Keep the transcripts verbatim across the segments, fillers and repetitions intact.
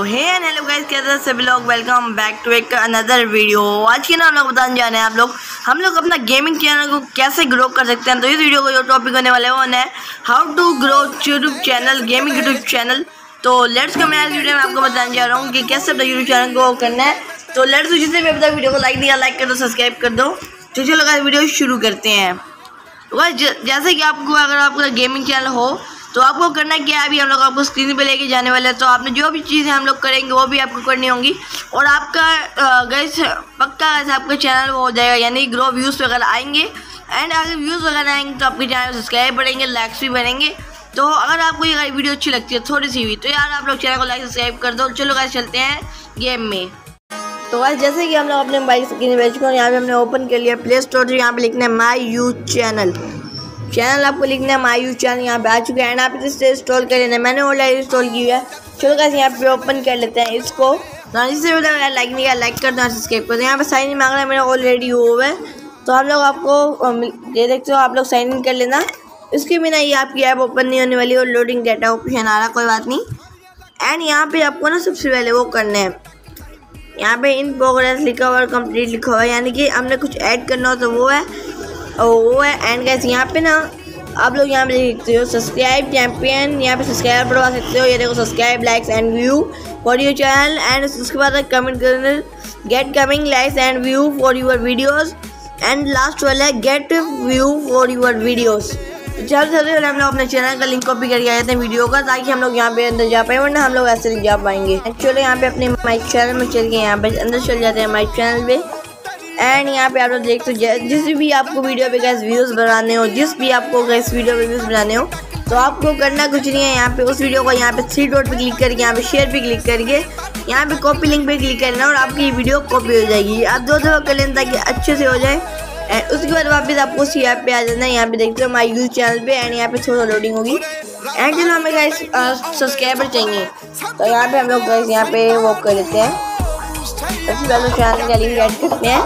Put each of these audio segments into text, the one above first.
Hey and hello guys, कैसे हैं सभी लोग। वेलकम बैक टू एक अनदर वीडियो। आज के ना हम लोग बताने जा रहे हैं आप लोग हम लोग अपना गेमिंग चैनल को कैसे ग्रो कर सकते हैं। तो इस वीडियो को जो टॉपिक होने वाले वो है how to grow YouTube channel, gaming YouTube channel. तो लेट्स को मैं इस वीडियो में आपको बताने जा रहा हूँ कि कैसे अपना यूट्यूब चैनल को करना है। तो लेट्स जिससे भी अपना वीडियो को लाइक दिया लाइक कर दो, सब्सक्राइब कर दो। तो चलो गाइस वीडियो शुरू करते हैं। तो गाइस जैसे कि आपको अगर आपका गेमिंग चैनल हो तो आपको करना क्या है, अभी हम लोग आपको स्क्रीन पे लेके जाने वाले हैं। तो आपने जो भी चीज़ें हम लोग करेंगे वो भी आपको करनी होंगी और आपका गाइस पक्का गाइस आपका चैनल वो हो जाएगा, यानी ग्रो व्यूज़ वगैरह आएंगे। एंड अगर व्यूज़ वगैरह आएंगे तो आपके चैनल सब्सक्राइब बढ़ेंगे, लाइक्स भी बढ़ेंगे। तो अगर आपको ये वीडियो अच्छी लगती है थोड़ी सी भी तो यार आप लोग चैनल को लाइक सब्सक्राइब कर दो। चलो गाइस चलते हैं गेम में। तो गाइस जैसे कि हम लोग अपने मोबाइल स्क्रीन पे चुके हैं, यहाँ पे हमने ओपन कर लिया प्ले स्टोर से। यहाँ पे लिखना है माई यू चैनल चैनल आपको लिखना है माई यू चैनल। यहाँ पे आ चुके हैं एंड आप इसे इंस्टॉल कर लेना है। मैंने ऑलरेडी इंस्टॉल की है। चलो गाइस यहाँ पे ओपन कर लेते हैं इसको। जिससे लाइक नहीं किया लाइक कर दो, सब्सक्राइब कर दो। यहाँ पे साइन इन मांग रहा है, मेरा ऑलरेडी हुआ है। तो हम लोग आपको ये देखते हो, आप लोग साइन इन कर लेना। इसके बिना ये आपकी ऐप ओपन नहीं होने वाली और लोडिंग डाटा ऑप्शन आ रहा, कोई बात नहीं। एंड यहाँ पे आपको ना सबसे पहले वो करना है, यहाँ पे इन प्रोग्रेस लिखा हुआ और कंप्लीट लिखा हुआ है, यानी कि हमने कुछ ऐड करना हो तो वो है और वो है। एंड गाइस यहाँ पे ना आप लोग यहाँ पे लिखते हो सब्सक्राइब चैंपियन, यहाँ पे सब्सक्राइब बढ़वा सकते हो। ये देखो subscribe likes and view for your channel. And उसके बाद कमेंट करना get coming likes and view for your videos. And last वाला है get view for your videos. जल्द से जल्द हम लोग अपने चैनल का लिंक कॉपी करके आ जाते हैं वीडियो का, ताकि हम लोग यहाँ पे अंदर जा पाए, वरना हम लोग ऐसे नहीं जा पाएंगे। एक्चुअली यहाँ पे अपने माई चैनल में चल के यहाँ पे अंदर चल जाते हैं माई चैनल पे। एंड यहाँ पे आप लोग देख सकते हो जिस भी आपको वीडियो पे गैस व्यूज़ बनाने हो, जिस भी आपको गैस वीडियो पे व्यूज़ बनाने हो तो आपको करना कुछ नहीं है। यहाँ पे उस वीडियो को यहाँ पे थ्री डॉट पे क्लिक करके यहाँ पे शेयर पे क्लिक करके यहाँ पे कॉपी लिंक पे क्लिक करना और आपकी वीडियो कॉपी हो जाएगी। आप दो दफा कर लेना ताकि अच्छे से हो जाए। एंड उसके बाद वापस आपको उसी ऐप पे आ जाना है। यहाँ पे देखते हो माई यूज चैनल पे। एंड यहाँ पे थोड़ा लोडिंग होगी। एंड चलो हमें गाइस सब्सक्राइबर चाहिए, तो यहाँ पे हम लोग गाइस यहाँ पे वो कर लेते हैं। सबसे पहले चैनल का लिंक ऐड करते हैं।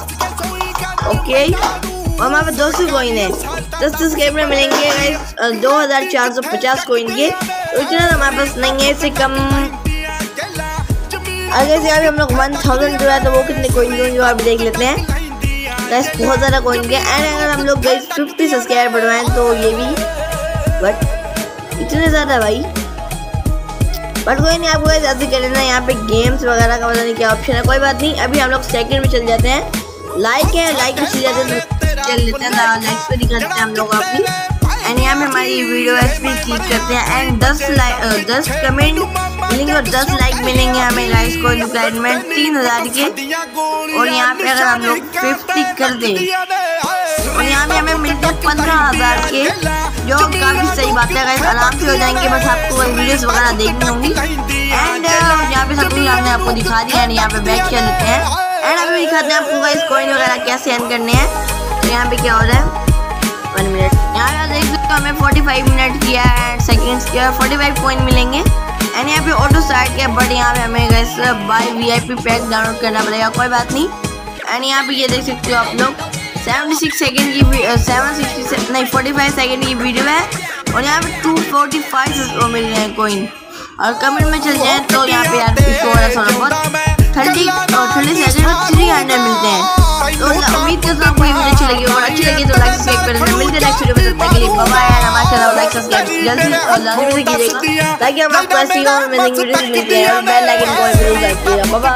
ओके और हमारे पास दो सौ कोइन है, दस सब्सक्राइबर मिलेंगे गाइस दो हज़ार चार सौ पचास कोइन के। तो इतना हमारे पास नहीं है, इससे कम। अगर से अभी हम लोग वन थाउजेंड जो है तो वो कितने कोइन के जो आप देख लेते हैं गाइस, बहुत ज़्यादा कोइन के। एंड अगर हम लोग गाइस फिफ्टी सब्सक्राइबर बढ़वाएं तो ये भी, बट इतने ज़्यादा भाई, बट कोई नहीं, आपको ऐसे कर लेना। यहाँ पे गेम्स वगैरह का पता नहीं क्या ऑप्शन है, कोई बात नहीं। अभी हम लोग सेकंड में चल जाते हैं। लाइक है, लाइक में चल जाते हैं तो चल लेते हैं, लाइक्स पे दिखाते हैं हम लोग आपकी। एंड यहाँ पे हमारी वीडियो एस पे क्लिक करते हैं। एंड दस लाइक दस कमेंट मिलेंगे और दस लाइक मिलेंगे हमें गाइस को रिक्वायरमेंट तीन हज़ार के। और यहाँ पे अगर हम लोग फिफ्टी कर दें और यहाँ पे हमें मिलते हैं पंद्रह हज़ार के, जो काफ़ी सही बात है गाइस, आराम से हो जाएंगे। बस आपको वीडियोस वगैरह देखनी होंगी। एंड यहाँ पे सब कुछ हमने आपको दिखा दिया। एंड यहाँ पे बैक कर लेते हैं एंड अभी दिखाते हैं आपको गाइस कॉइन वगैरह कैसे एंड करने हैं। तो यहाँ पे क्या हो रहा है, वन मिनट यहाँ पे देख सकते हो हमें फोर्टी फाइव मिनट किया है, सेकेंड्स किया, फोर्टी फाइव कॉइन मिलेंगे। एंड यहाँ पे ऑटो स्टार्ट किया, बट यहाँ पे हमें guys buy VIP pack download करना पड़ेगा, कोई बात नहीं। एंड यहाँ पे ये देख सकते हो आप लोग सेवेंटी सिक्स सेकेंड की सेवन सिक्सटी नहीं फोर्टी फाइव सेकेंड की वीडियो है और यहाँ पे टू फोर्टी फाइव मिल रहे हैं कोइन। और कमेंट में चल जाए तो यहाँ पे यार थोड़ा थोड़ा बहुत थर्टी और थर्टी सेकेंड में थ्री हंड्रेड मिलते हैं। तो उम्मीद करता हूँ आपको ये वीडियो अच्छी लगी और अच्छी लगी तो लाइक सब्सक्राइब कर देना। मिलते हैं नेक्स्ट वीडियो में, तब तक के लिए बाय बाय। हमारे चैनल को लाइक सब्सक्राइब जल्दी और लाजमी से कीजिएगा ताकि हम आपको ऐसी और अमेजिंग वीडियोस मिलती हैं और बेल आइकन को भी जरूर दबाइएगा। Bye bye.